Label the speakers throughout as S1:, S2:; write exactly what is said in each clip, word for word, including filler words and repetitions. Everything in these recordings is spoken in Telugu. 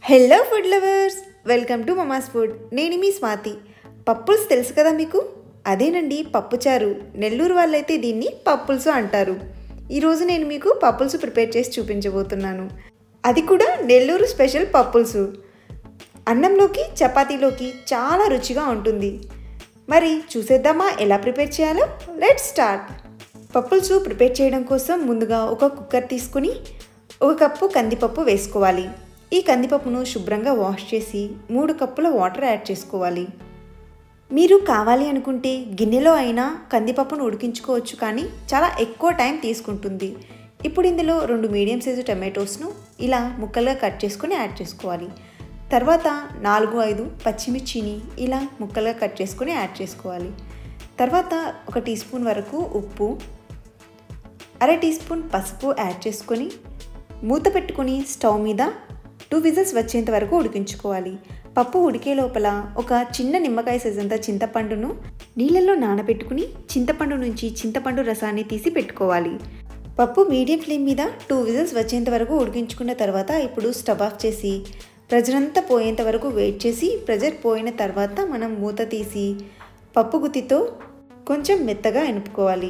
S1: Hello food lovers, welcome to mama's food. నేను మీ స్వాతి. పప్పుల్స్ తెలుసు కదా మీకు? అదేనండి పప్పుచారు. నెల్లూరు వాళ్ళైతే దీన్ని పప్పుల్స్ అంటారు. ఈరోజు నేను మీకు పప్పుల్స్ ప్రిపేర్ చేసి చూపించబోతున్నాను. అది కూడా నెల్లూరు స్పెషల్ పప్పుల్స్. అన్నంలోకి చపాతీలోకి చాలా రుచిగా ఉంటుంది. మరి చూసేద్దామా ఎలా ప్రిపేర్ చేయాలో? Let's start. పప్పుల్స్ ప్రిపేర్ చేయడం కోసం ముందుగా ఒక కుక్కర్ తీసుకుని ఒక కప్పు కందిపప్పు వేసుకోవాలి. ఈ కందిపప్పును శుభ్రంగా వాష్ చేసి మూడు కప్పుల వాటర్ యాడ్ చేసుకోవాలి. మీరు కావాలి అనుకుంటే గిన్నెలో అయినా కందిపప్పును ఉడికించుకోవచ్చు, కానీ చాలా ఎక్కువ టైం తీసుకుంటుంది. ఇప్పుడు ఇందులో రెండు మీడియం సైజు టమాటోస్ను ఇలా ముక్కలుగా కట్ చేసుకొని యాడ్ చేసుకోవాలి. తర్వాత నాలుగు ఐదు పచ్చిమిర్చిని ఇలా ముక్కలుగా కట్ చేసుకొని యాడ్ చేసుకోవాలి. తర్వాత ఒక టీ స్పూన్ వరకు ఉప్పు, అర టీ స్పూన్ పసుపు యాడ్ చేసుకొని మూత పెట్టుకొని స్టవ్ మీద టూ విజిల్స్ వచ్చేంత వరకు ఉడికించుకోవాలి. పప్పు ఉడికే లోపల ఒక చిన్న నిమ్మకాయ సైజంతా చింతపండును నీళ్ళల్లో నానబెట్టుకుని చింతపండు నుంచి చింతపండు రసాన్ని తీసి పెట్టుకోవాలి. పప్పు మీడియం ఫ్లేమ్ మీద టూ విజిల్స్ వచ్చేంత వరకు ఉడికించుకున్న తర్వాత ఇప్పుడు స్టవ్ ఆఫ్ చేసి ప్రెజర్ అంతా పోయేంత వరకు వెయిట్ చేసి ప్రెజర్ పోయిన తర్వాత మనం మూత తీసి పప్పు గుత్తితో కొంచెం మెత్తగా ఎనుపుకోవాలి.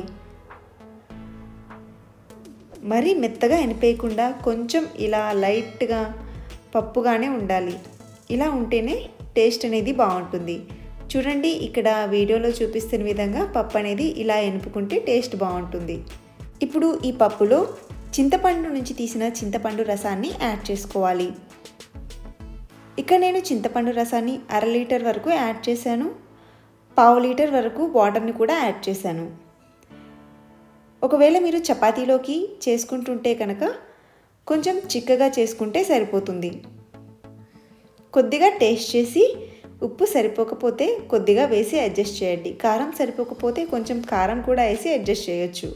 S1: మరీ మెత్తగా ఎనిపేయకుండా కొంచెం ఇలా లైట్గా పప్పుగానే ఉండాలి. ఇలా ఉంటేనే టేస్ట్ అనేది బాగుంటుంది. చూడండి, ఇక్కడ వీడియోలో చూపిస్తున్న విధంగా పప్పు అనేది ఇలా ఎనుపుకుంటే టేస్ట్ బాగుంటుంది. ఇప్పుడు ఈ పప్పులో చింతపండు నుంచి తీసిన చింతపండు రసాన్ని యాడ్ చేసుకోవాలి. ఇక్కడ నేను చింతపండు రసాన్ని అర లీటర్ వరకు యాడ్ చేశాను. పావు లీటర్ వరకు వాటర్ని కూడా యాడ్ చేశాను. ఒకవేళ మీరు చపాతీలోకి చేసుకుంటుంటే కనుక కొంచెం చిక్కగా చేసుకుంటే సరిపోతుంది. కొద్దిగా టేస్ట్ చేసి ఉప్పు సరిపోకపోతే కొద్దిగా వేసి అడ్జస్ట్ చేయండి. కారం సరిపోకపోతే కొంచెం కారం కూడా వేసి అడ్జస్ట్ చేయొచ్చు.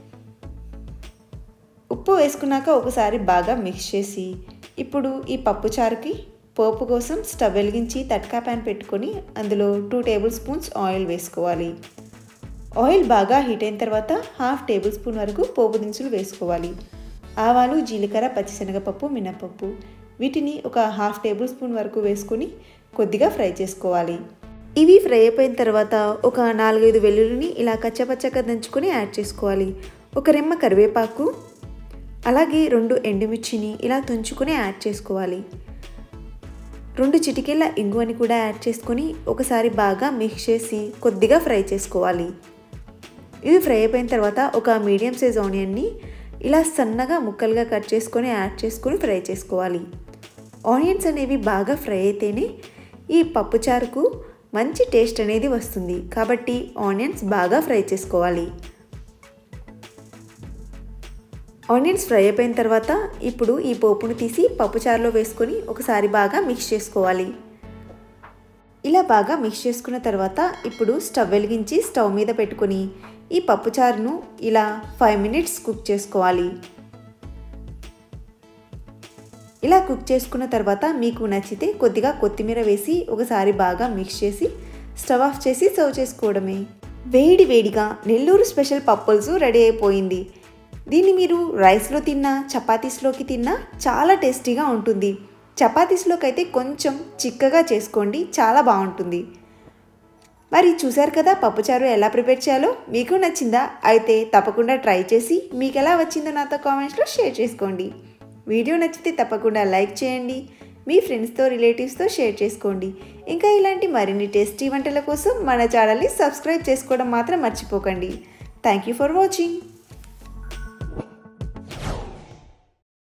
S1: ఉప్పు వేసుకున్నాక ఒకసారి బాగా మిక్స్ చేసి ఇప్పుడు ఈ పప్పుచారుకి పోపు కోసం స్టవ్ వెలిగించి తట్కా ప్యాన్ పెట్టుకొని అందులో టూ టేబుల్ స్పూన్స్ ఆయిల్ వేసుకోవాలి. ఆయిల్ బాగా హీట్ అయిన తర్వాత హాఫ్ టేబుల్ స్పూన్ వరకు పోపు దినుసులు వేసుకోవాలి. ఆవాలు, జీలకర్ర, పచ్చిశనగపప్పు, మినపప్పు వీటిని ఒక హాఫ్ టేబుల్ స్పూన్ వరకు వేసుకొని కొద్దిగా ఫ్రై చేసుకోవాలి. ఇవి ఫ్రై అయిపోయిన తర్వాత ఒక నాలుగైదు వెల్లుల్లిని ఇలా కచ్చపచ్చగా దంచుకొని యాడ్ చేసుకోవాలి. ఒక రెమ్మ కరివేపాకు, అలాగే రెండు ఎండుమిర్చిని ఇలా తుంచుకొని యాడ్ చేసుకోవాలి. రెండు చిటికెళ్ళ ఇంగువని కూడా యాడ్ చేసుకొని ఒకసారి బాగా మిక్స్ చేసి కొద్దిగా ఫ్రై చేసుకోవాలి. ఇవి ఫ్రై అయిపోయిన తర్వాత ఒక మీడియం సైజ్ ఆనియన్ని ఇలా సన్నగా ముక్కలుగా కట్ చేసుకొని యాడ్ చేసుకొని ఫ్రై చేసుకోవాలి. ఆనియన్స్ అనేవి బాగా ఫ్రై అయితేనే ఈ పప్పుచారుకు మంచి టేస్ట్ అనేది వస్తుంది. కాబట్టి ఆనియన్స్ బాగా ఫ్రై చేసుకోవాలి. ఆనియన్స్ ఫ్రై అయిపోయిన తర్వాత ఇప్పుడు ఈ పోపును తీసి పప్పుచారులో వేసుకొని ఒకసారి బాగా మిక్స్ చేసుకోవాలి. ఇలా బాగా మిక్స్ చేసుకున్న తర్వాత ఇప్పుడు స్టవ్ వెలిగించి స్టవ్ మీద పెట్టుకొని ఈ పప్పుచారును ఇలా ఫైవ్ మినిట్స్ కుక్ చేసుకోవాలి. ఇలా కుక్ చేసుకున్న తర్వాత మీకు నచ్చితే కొద్దిగా కొత్తిమీర వేసి ఒకసారి బాగా మిక్స్ చేసి స్టవ్ ఆఫ్ చేసి సర్వ్ చేసుకోవడమే. వేడి వేడిగా నెల్లూరు స్పెషల్ పప్పుల్స్ రెడీ అయిపోయింది. దీన్ని మీరు రైస్లో తిన్నా చపాతీస్లోకి తిన్నా చాలా టేస్టీగా ఉంటుంది. చపాతీస్లోకి అయితే కొంచెం చిక్కగా చేసుకోండి, చాలా బాగుంటుంది. మరి చూశారు కదా పప్పుచారు ఎలా ప్రిపేర్ చేయాలో? మీకు నచ్చిందా? అయితే తప్పకుండా ట్రై చేసి మీకు ఎలా వచ్చిందో నాతో కామెంట్స్లో షేర్ చేసుకోండి. వీడియో నచ్చితే తప్పకుండా లైక్ చేయండి. మీ ఫ్రెండ్స్తో రిలేటివ్స్తో షేర్ చేసుకోండి. ఇంకా ఇలాంటి మరిన్ని టేస్టీ వంటల కోసం మన ఛానల్ని సబ్స్క్రైబ్ చేసుకోవడం మాత్రం మర్చిపోకండి. Thank you for watching.